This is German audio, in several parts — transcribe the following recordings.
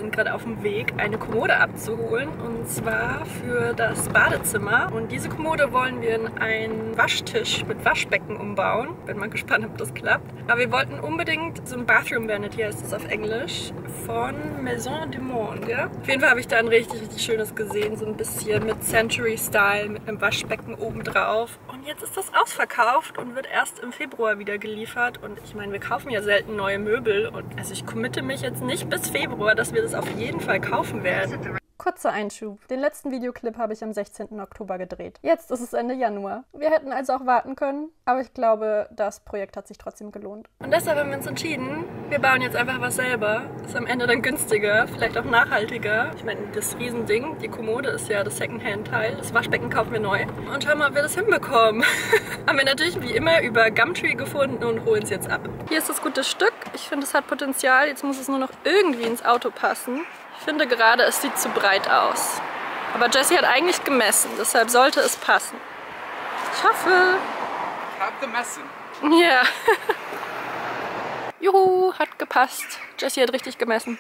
sind gerade auf dem Weg, eine Kommode abzuholen. Und zwar für das Badezimmer. Und diese Kommode wollen wir in einen Waschtisch mit Waschbecken umbauen. Bin mal gespannt, ob das klappt. Aber wir wollten unbedingt so ein Bathroom Vanity, heißt es auf Englisch, von Maison du Monde. Ja? Auf jeden Fall habe ich da ein richtig schönes gesehen. So ein bisschen mit Century-Style, mit einem Waschbecken oben drauf. Und jetzt ist das ausverkauft und wird erst im Februar wieder geliefert. Und ich meine, wir kaufen ja selten neue Möbel. Und also ich committe mich jetzt nicht bis Februar, dass wir das auf jeden Fall kaufen werden. Kurzer Einschub. Den letzten Videoclip habe ich am 16. Oktober gedreht. Jetzt ist es Ende Januar. Wir hätten also auch warten können, aber ich glaube, das Projekt hat sich trotzdem gelohnt. Und deshalb haben wir uns entschieden, wir bauen jetzt einfach was selber. Ist am Ende dann günstiger, vielleicht auch nachhaltiger. Ich meine, das Riesending, die Kommode ist ja das Secondhand-Teil. Das Waschbecken kaufen wir neu. Und schauen mal, ob wir das hinbekommen. Haben wir natürlich wie immer über Gumtree gefunden und holen es jetzt ab. Hier ist das gute Stück. Ich finde, es hat Potenzial. Jetzt muss es nur noch irgendwie ins Auto passen. Ich finde gerade, es sieht zu breit aus. Aber Jessie hat eigentlich gemessen, deshalb sollte es passen. Ich hoffe. Ich habe gemessen. Ja. Juhu, hat gepasst. Jessie hat richtig gemessen.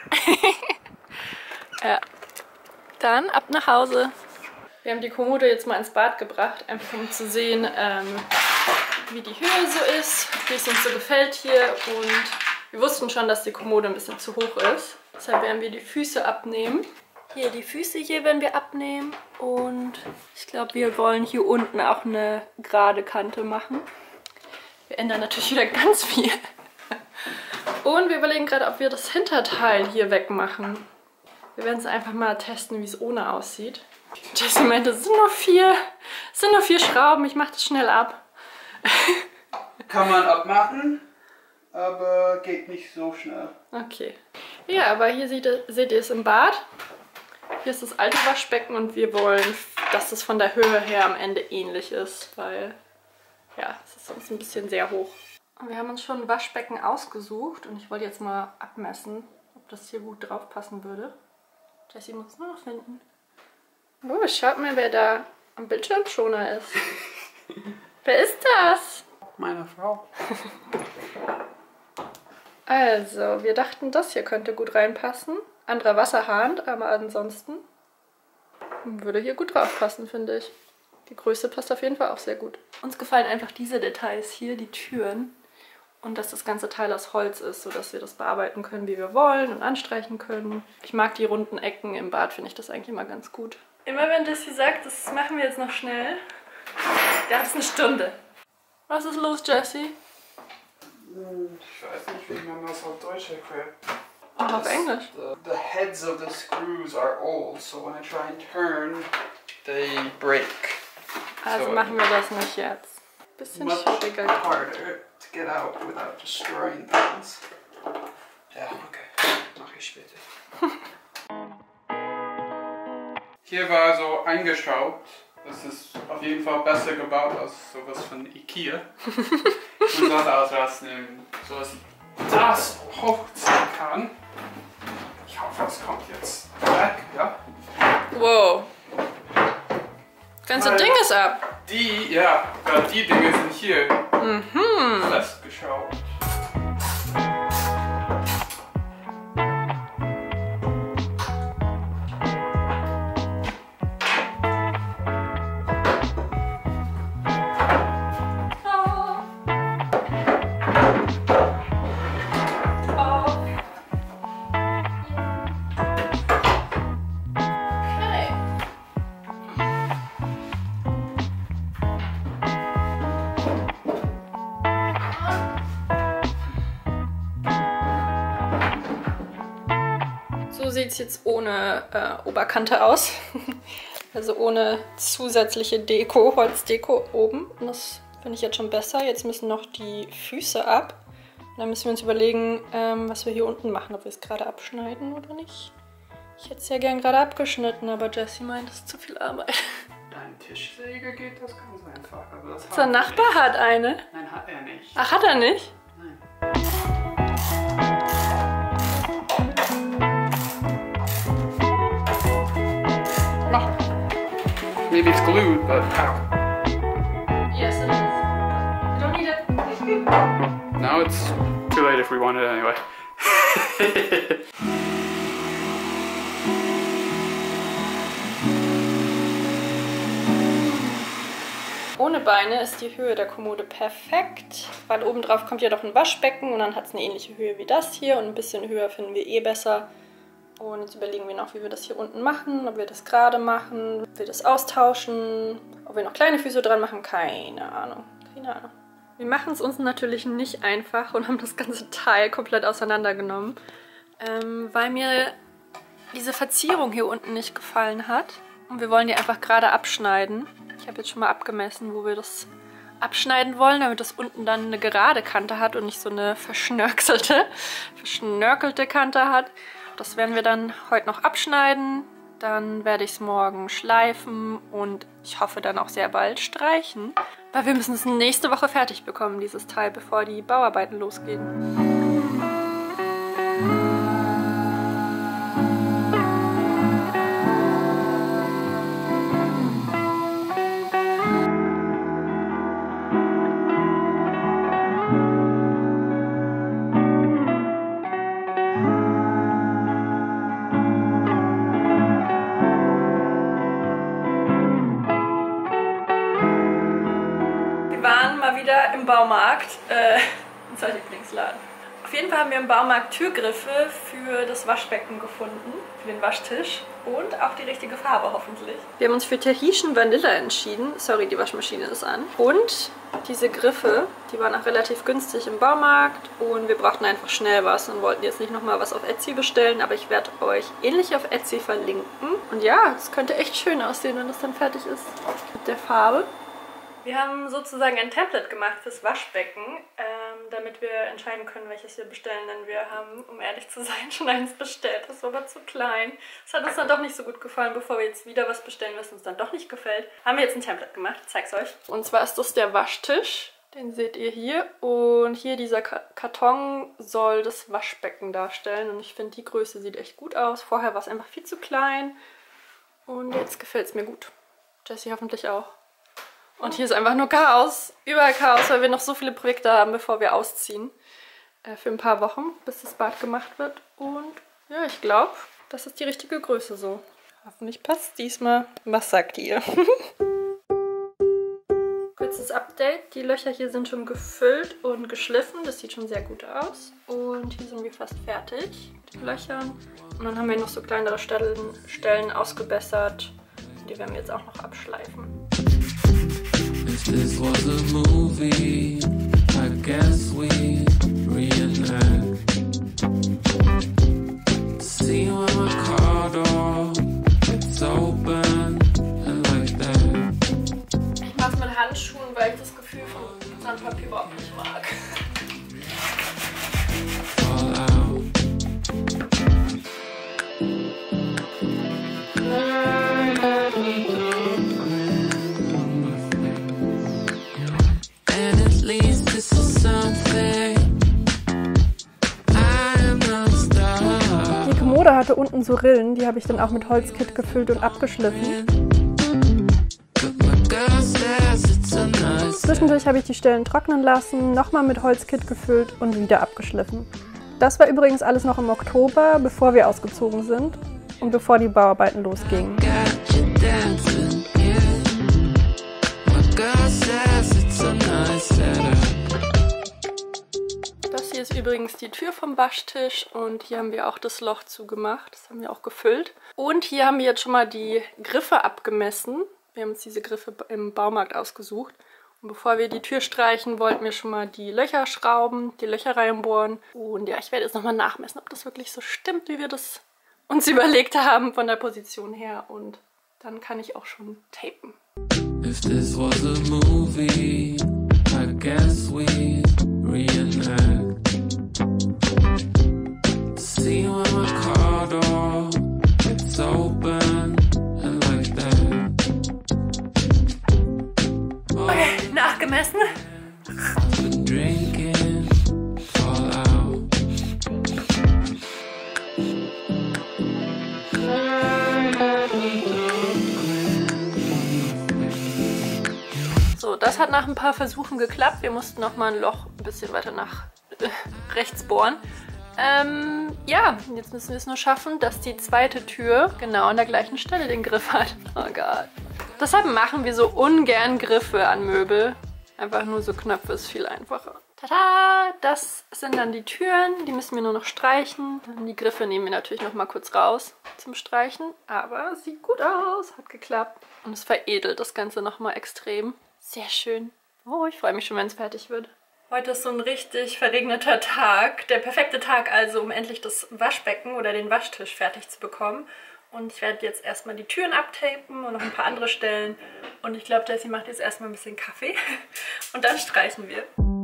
Ja. Dann ab nach Hause. Wir haben die Kommode jetzt mal ins Bad gebracht, einfach um zu sehen, wie die Höhe so ist, wie es uns so gefällt hier. Und wir wussten schon, dass die Kommode ein bisschen zu hoch ist. Deshalb werden wir die Füße abnehmen. Hier, die Füße hier werden wir abnehmen. Und ich glaube, wir wollen hier unten auch eine gerade Kante machen. Wir ändern natürlich wieder ganz viel. Und wir überlegen gerade, ob wir das Hinterteil hier wegmachen. Wir werden es einfach mal testen, wie es ohne aussieht. Jessie meinte, es sind nur vier Schrauben, ich mache das schnell ab. Kann man abmachen, aber geht nicht so schnell. Okay. Ja, aber hier seht ihr es im Bad. Hier ist das alte Waschbecken und wir wollen, dass es von der Höhe her am Ende ähnlich ist, weil ja, es ist sonst ein bisschen sehr hoch. Und wir haben uns schon ein Waschbecken ausgesucht und ich wollte jetzt mal abmessen, ob das hier gut drauf passen würde. Jessie muss es nur noch finden. Oh, schaut mal, wer da am Bildschirmschoner ist. Wer ist das? Meine Frau. Also, wir dachten, das hier könnte gut reinpassen. Anderer Wasserhahn, aber ansonsten würde hier gut drauf passen, finde ich. Die Größe passt auf jeden Fall auch sehr gut. Uns gefallen einfach diese Details hier, die Türen. Und dass das ganze Teil aus Holz ist, sodass wir das bearbeiten können, wie wir wollen und anstreichen können. Ich mag die runden Ecken im Bad, finde ich das eigentlich immer ganz gut. Immer wenn Jessie sagt, das machen wir jetzt noch schnell, da ist eine Stunde. Was ist los, Jessie? Ich weiß nicht, wie man das auf Deutsch erklärt. Auch auf Englisch. The heads of the screws are old, so when I try and turn, they break. Also so machen wir das nicht jetzt. Bisschen much schwieriger. harder to get out without destroying things. Ja, okay. Mach ich später. Hier war so eingeschraubt. Das ist auf jeden Fall besser gebaut als sowas von Ikea. Und sollte ausrasten, sodass ich das hochziehen kann. Ich hoffe, es kommt jetzt weg, ja? Wow. Ganze Ding ist ab. Die Dinge sind hier festgeschraubt. So sieht es jetzt ohne Oberkante aus. Also ohne zusätzliche Deko, Holzdeko oben. Und das finde ich jetzt schon besser. Jetzt müssen noch die Füße ab. Und dann müssen wir uns überlegen, was wir hier unten machen. Ob wir es gerade abschneiden oder nicht. Ich hätte es ja gern gerade abgeschnitten, aber Jessie meint, das ist zu viel Arbeit. Dein Tischsäge geht das ganz einfach. Aber das Unser Nachbar hat eine. Nein, hat er nicht. Ach, hat er nicht? Nein. Mach. Maybe it's glued, but how? Yes, it is. You don't need it. Now it's too late if we want it anyway. ohne Beine ist die Höhe der Kommode perfekt, weil obendrauf kommt ja doch ein Waschbecken und dann hat es eine ähnliche Höhe wie das hier und ein bisschen höher finden wir eh besser. Und jetzt überlegen wir noch, wie wir das hier unten machen, ob wir das gerade machen, ob wir das austauschen, ob wir noch kleine Füße dran machen, keine Ahnung. Wir machen es uns natürlich nicht einfach und haben das ganze Teil komplett auseinandergenommen, weil mir diese Verzierung hier unten nicht gefallen hat. Und wir wollen die einfach gerade abschneiden. Ich habe jetzt schon mal abgemessen, wo wir das abschneiden wollen, damit das unten dann eine gerade Kante hat und nicht so eine verschnörkelte Kante hat. Das werden wir dann heute noch abschneiden. Dann werde ich es morgen schleifen und ich hoffe dann auch sehr bald streichen. Weil wir müssen es nächste Woche fertig bekommen, dieses Teil, bevor die Bauarbeiten losgehen. Im Baumarkt, unser Lieblingsladen. Auf jeden Fall haben wir im Baumarkt Türgriffe für das Waschbecken gefunden, für den Waschtisch und auch die richtige Farbe hoffentlich. Wir haben uns für Tahitian Vanilla entschieden. Sorry, die Waschmaschine ist an. Und diese Griffe, die waren auch relativ günstig im Baumarkt und wir brauchten einfach schnell was und wollten jetzt nicht nochmal was auf Etsy bestellen, aber ich werde euch ähnlich auf Etsy verlinken. Und ja, es könnte echt schön aussehen, wenn das dann fertig ist mit der Farbe. Wir haben sozusagen ein Template gemacht fürs Waschbecken, damit wir entscheiden können, welches wir bestellen, denn wir haben, um ehrlich zu sein, schon eins bestellt. Das war aber zu klein. Das hat uns dann doch nicht so gut gefallen, bevor wir jetzt wieder was bestellen, was uns dann doch nicht gefällt. Haben wir jetzt ein Template gemacht, ich zeig's euch. Und zwar ist das der Waschtisch, den seht ihr hier. Und hier dieser Karton soll das Waschbecken darstellen und ich finde, die Größe sieht echt gut aus. Vorher war es einfach viel zu klein und jetzt gefällt es mir gut. Jessie hoffentlich auch. Und hier ist einfach nur Chaos, überall Chaos, weil wir noch so viele Projekte haben, bevor wir ausziehen. Für ein paar Wochen, bis das Bad gemacht wird. Und ja, ich glaube, das ist die richtige Größe so. Hoffentlich passt es diesmal. Was sagt ihr? Kurzes Update. Die Löcher hier sind schon gefüllt und geschliffen. Das sieht schon sehr gut aus. Und hier sind wir fast fertig mit den Löchern. Und dann haben wir noch so kleinere Stellen ausgebessert. Die werden wir jetzt auch noch abschleifen. If this was a movie, I guess we reenact. See when my car door it's open and like that. Ich mach's mit Handschuhen, weil ich das Gefühl von Sandpapier überhaupt nicht mag. Fall out. Die Kommode hatte unten so Rillen, die habe ich dann auch mit Holzkit gefüllt und abgeschliffen. Zwischendurch habe ich die Stellen trocknen lassen, nochmal mit Holzkit gefüllt und wieder abgeschliffen. Das war übrigens alles noch im Oktober, bevor wir ausgezogen sind und bevor die Bauarbeiten losgingen. Das hier ist übrigens die Tür vom Waschtisch und hier haben wir auch das Loch zugemacht. Das haben wir auch gefüllt. Und hier haben wir jetzt schon mal die Griffe abgemessen. Wir haben uns diese Griffe im Baumarkt ausgesucht. Und bevor wir die Tür streichen, wollten wir schon mal die Löcher schrauben, die Löcher reinbohren. Und ja, ich werde jetzt nochmal nachmessen, ob das wirklich so stimmt, wie wir das uns überlegt haben von der Position her. Und dann kann ich auch schon tapen. If this was a movie, I guess we reenact. See when my car door it's open and like that. Okay, nachgemessen. Been drinking, fall out. So, das hat nach ein paar Versuchen geklappt. Wir mussten noch mal ein Loch ein bisschen weiter nach rechts bohren. Ja, jetzt müssen wir es nur schaffen, dass die zweite Tür genau an der gleichen Stelle den Griff hat. Oh Gott. Deshalb machen wir so ungern Griffe an Möbel. Einfach nur so Knöpfe ist viel einfacher. Tada! Das sind dann die Türen. Die müssen wir nur noch streichen. Die Griffe nehmen wir natürlich noch mal kurz raus zum Streichen. Aber sieht gut aus. Hat geklappt. Und es veredelt das Ganze noch mal extrem. Sehr schön. Oh, ich freue mich schon, wenn es fertig wird. Heute ist so ein richtig verregneter Tag. Der perfekte Tag also, um endlich das Waschbecken oder den Waschtisch fertig zu bekommen. Und ich werde jetzt erstmal die Türen abtapen und noch ein paar andere Stellen. Und ich glaube, Jessie macht jetzt erstmal ein bisschen Kaffee. Und dann streichen wir.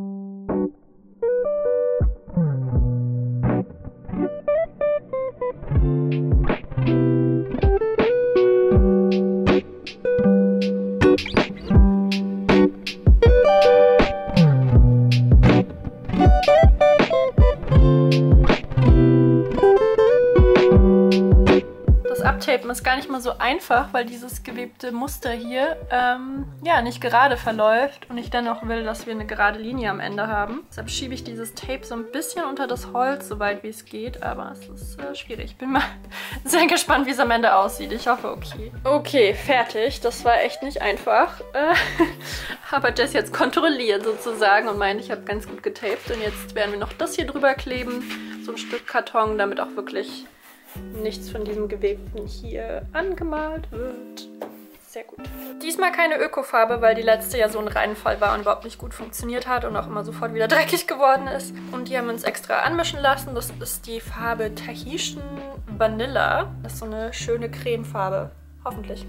Abtapen ist gar nicht mal so einfach, weil dieses gewebte Muster hier ja nicht gerade verläuft und ich dann auch will, dass wir eine gerade Linie am Ende haben. Deshalb schiebe ich dieses Tape so ein bisschen unter das Holz, so weit wie es geht, aber es ist schwierig. Ich bin mal sehr gespannt, wie es am Ende aussieht. Ich hoffe, okay. Okay, fertig. Das war echt nicht einfach. Habe das jetzt kontrolliert sozusagen und meine, ich habe ganz gut getaped und jetzt werden wir noch das hier drüber kleben, so ein Stück Karton, damit auch wirklich nichts von diesem Gewebten hier angemalt wird. Sehr gut. Diesmal keine Ökofarbe, weil die letzte ja so ein Reinfall war und überhaupt nicht gut funktioniert hat und auch immer sofort wieder dreckig geworden ist. Und die haben wir uns extra anmischen lassen. Das ist die Farbe Tahitian Vanilla. Das ist so eine schöne Cremefarbe. Hoffentlich.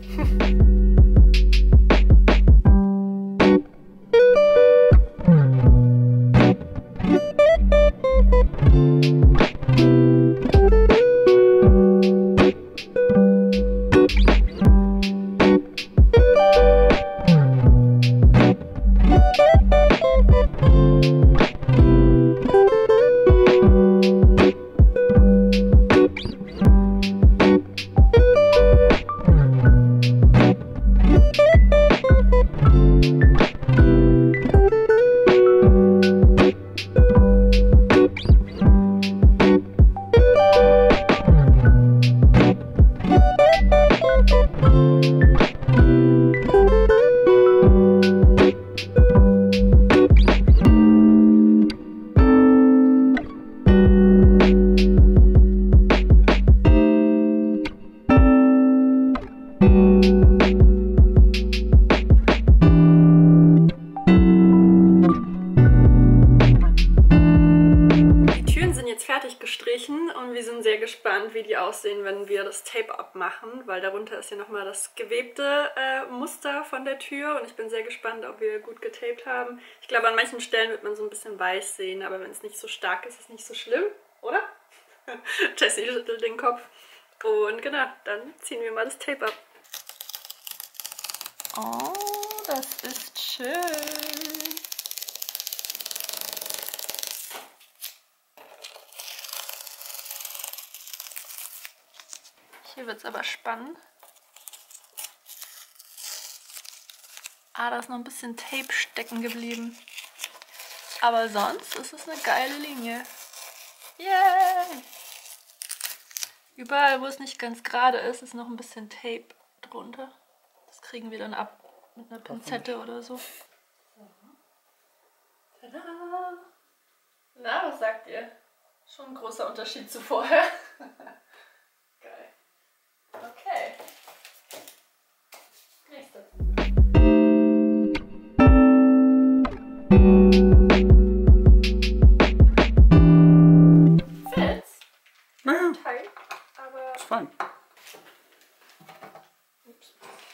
Und wir sind sehr gespannt, wie die aussehen, wenn wir das Tape abmachen, weil darunter ist ja nochmal das gewebte Muster von der Tür und ich bin sehr gespannt, ob wir gut getaped haben. Ich glaube, an manchen Stellen wird man so ein bisschen weiß sehen, aber wenn es nicht so stark ist, ist es nicht so schlimm, oder? Jessie schüttelt den Kopf. Und genau, dann ziehen wir mal das Tape ab. Oh, das ist schön. Hier wird es aber spannend. Ah, da ist noch ein bisschen Tape stecken geblieben. Aber sonst ist es eine geile Linie. Yay! Überall, wo es nicht ganz gerade ist, ist noch ein bisschen Tape drunter. Das kriegen wir dann ab mit einer Pinzette oder so. Tada! Na, was sagt ihr? Schon ein großer Unterschied zu vorher. Geil. Okay. Nächste. Fitz? Naja, Teil, aber... ist fein. Ups.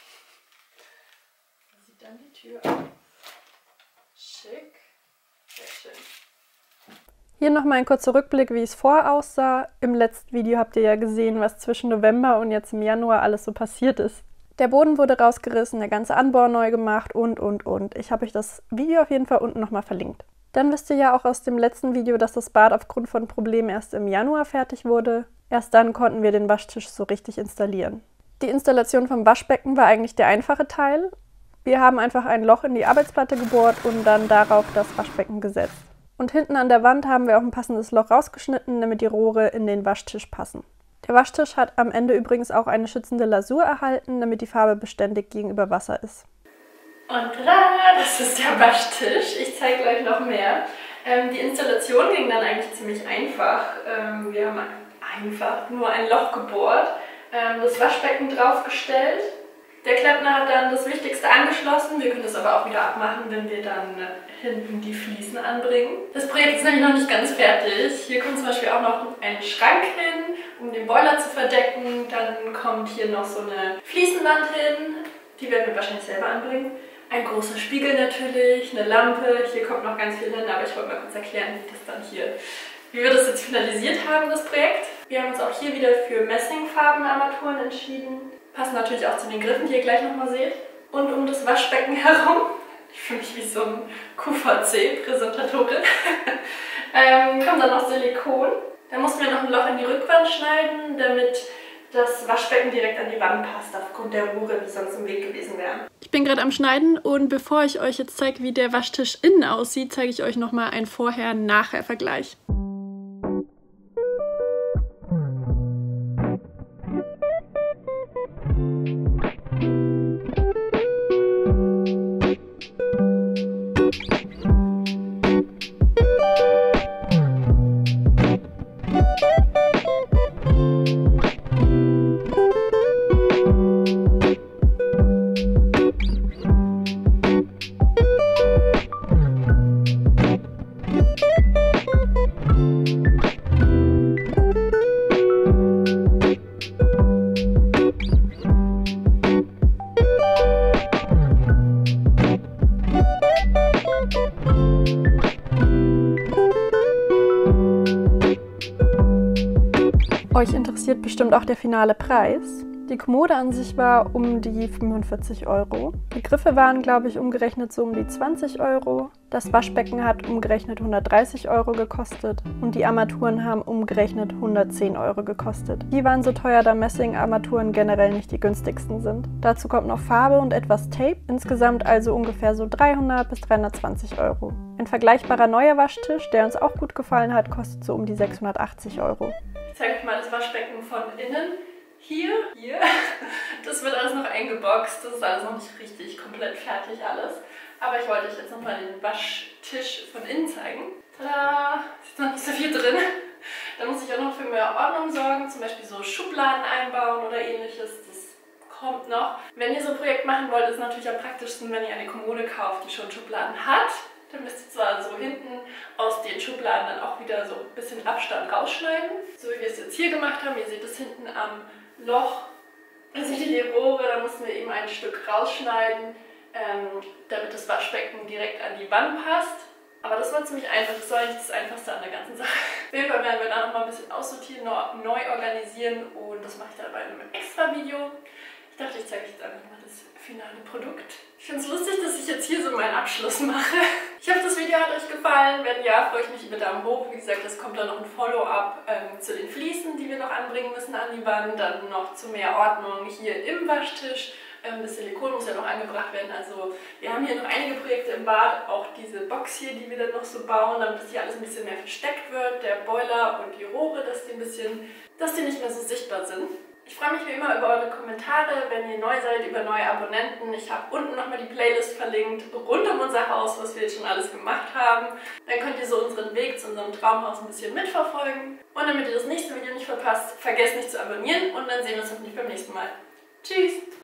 Da sieht dann die Tür aus. Schick. Sehr schön. Hier nochmal ein kurzer Rückblick, wie es vorher aussah. Im letzten Video habt ihr ja gesehen, was zwischen November und jetzt im Januar alles so passiert ist. Der Boden wurde rausgerissen, der ganze Anbau neu gemacht und. Ich habe euch das Video auf jeden Fall unten nochmal verlinkt. Dann wisst ihr ja auch aus dem letzten Video, dass das Bad aufgrund von Problemen erst im Januar fertig wurde. Erst dann konnten wir den Waschtisch so richtig installieren. Die Installation vom Waschbecken war eigentlich der einfache Teil. Wir haben einfach ein Loch in die Arbeitsplatte gebohrt und dann darauf das Waschbecken gesetzt. Und hinten an der Wand haben wir auch ein passendes Loch rausgeschnitten, damit die Rohre in den Waschtisch passen. Der Waschtisch hat am Ende übrigens auch eine schützende Lasur erhalten, damit die Farbe beständig gegenüber Wasser ist. Und tada, das ist der Waschtisch. Ich zeige gleich noch mehr. Die Installation ging dann eigentlich ziemlich einfach. Wir haben einfach nur ein Loch gebohrt, das Waschbecken draufgestellt. Der Klempner hat dann das Wichtigste angeschlossen. Wir können das aber auch wieder abmachen, wenn wir dann hinten die Fliesen anbringen. Das Projekt ist nämlich noch nicht ganz fertig. Hier kommt zum Beispiel auch noch ein Schrank hin, um den Boiler zu verdecken. Dann kommt hier noch so eine Fliesenwand hin. Die werden wir wahrscheinlich selber anbringen. Ein großer Spiegel natürlich, eine Lampe. Hier kommt noch ganz viel hin, aber ich wollte mal kurz erklären, wie wir das jetzt finalisiert haben, das Projekt. Wir haben uns auch hier wieder für Messingfarbenarmaturen entschieden. Passen natürlich auch zu den Griffen, die ihr gleich nochmal seht. Und um das Waschbecken herum, ich fühle mich wie so ein QVC-Präsentatorin, kommt dann noch Silikon. Da mussten wir noch ein Loch in die Rückwand schneiden, damit das Waschbecken direkt an die Wand passt, aufgrund der Rohre, die sonst im Weg gewesen wären. Ich bin gerade am Schneiden und bevor ich euch jetzt zeige, wie der Waschtisch innen aussieht, zeige ich euch nochmal einen Vorher-Nachher-Vergleich. Euch interessiert bestimmt auch der finale Preis. Die Kommode an sich war um die 45 €. Die Griffe waren, glaube ich, umgerechnet so um die 20 €. Das Waschbecken hat umgerechnet 130 € gekostet und die Armaturen haben umgerechnet 110 € gekostet. Die waren so teuer, da Messing-Armaturen generell nicht die günstigsten sind. Dazu kommt noch Farbe und etwas Tape, insgesamt also ungefähr so 300 bis 320 €. Ein vergleichbarer neuer Waschtisch, der uns auch gut gefallen hat, kostet so um die 680 €. Ich zeige euch mal das Waschbecken von innen. Hier, das wird alles noch eingeboxt, das ist alles noch nicht richtig komplett fertig alles. Aber ich wollte euch jetzt nochmal den Waschtisch von innen zeigen. Tada, ist noch nicht so viel drin. Da muss ich auch noch für mehr Ordnung sorgen, zum Beispiel so Schubladen einbauen oder ähnliches. Das kommt noch. Wenn ihr so ein Projekt machen wollt, ist es natürlich am praktischsten, wenn ihr eine Kommode kauft, die schon Schubladen hat. Dann müsst ihr zwar so hinten aus den Schubladen dann auch wieder so ein bisschen Abstand rausschneiden. So wie wir es jetzt hier gemacht haben. Ihr seht es hinten am Loch. Da seht ihr die Rohre, da mussten wir eben ein Stück rausschneiden, damit das Waschbecken direkt an die Wand passt. Aber das war ziemlich einfach. Das war eigentlich das Einfachste an der ganzen Sache. Auf jeden Fall werden wir da nochmal ein bisschen aussortieren, neu organisieren und das mache ich dann bei einem extra Video. Ich dachte, ich zeige euch jetzt einfach mal das finale Produkt. Ich finde es lustig, dass ich jetzt hier so meinen Abschluss mache. Ich hoffe, das Video hat euch gefallen. Wenn ja, freue ich mich über Daumen hoch. Wie gesagt, es kommt dann noch ein Follow-up zu den Fliesen, die wir noch anbringen müssen an die Wand. Dann noch zu mehr Ordnung hier im Waschtisch. Das Silikon muss ja noch angebracht werden. Also wir haben hier noch einige Projekte im Bad. Auch diese Box hier, die wir dann noch so bauen, damit das hier alles ein bisschen mehr versteckt wird. Der Boiler und die Rohre, dass die nicht mehr so sichtbar sind. Ich freue mich wie immer über eure Kommentare, wenn ihr neu seid, über neue Abonnenten. Ich habe unten nochmal die Playlist verlinkt, rund um unser Haus, was wir jetzt schon alles gemacht haben. Dann könnt ihr so unseren Weg zu unserem Traumhaus ein bisschen mitverfolgen. Und damit ihr das nächste Video nicht verpasst, vergesst nicht zu abonnieren und dann sehen wir uns hoffentlich beim nächsten Mal. Tschüss!